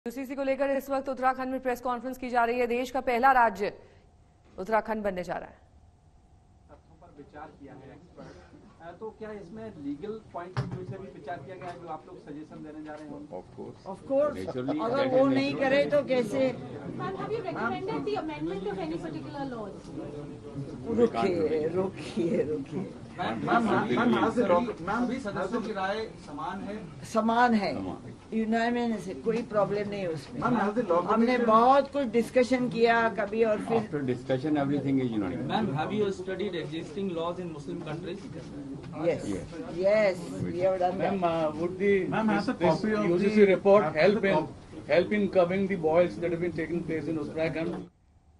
UCC को लेकर इस वक्त उत्तराखंड में प्रेस कॉन्फ्रेंस की जा रही है। देश का पहला राज्य उत्तराखंड बनने जा रहा है। तथ्यों पर विचार किया है एक्सपर्ट, तो क्या इसमें लीगल पॉइंट ऑफ व्यू से भी विचार किया गया है जो आप लोग सजेशन देने जा रहे हैं? ऑफ कोर्स अगर वो नहीं करे तो कैसे? रुकिए सभी सदस्यों की राय समान है। यूनानिमस है, कोई प्रॉब्लम नहीं है उसमें। हमने बहुत कुछ डिस्कशन किया कभी और फिर After discussion, everything is unanimous. Ma'am, have you studied existing laws in Muslim countries? yes, we have done that. Ma'am, would this UCC report help in curbing the boils that have been taking place in Uttarakhand?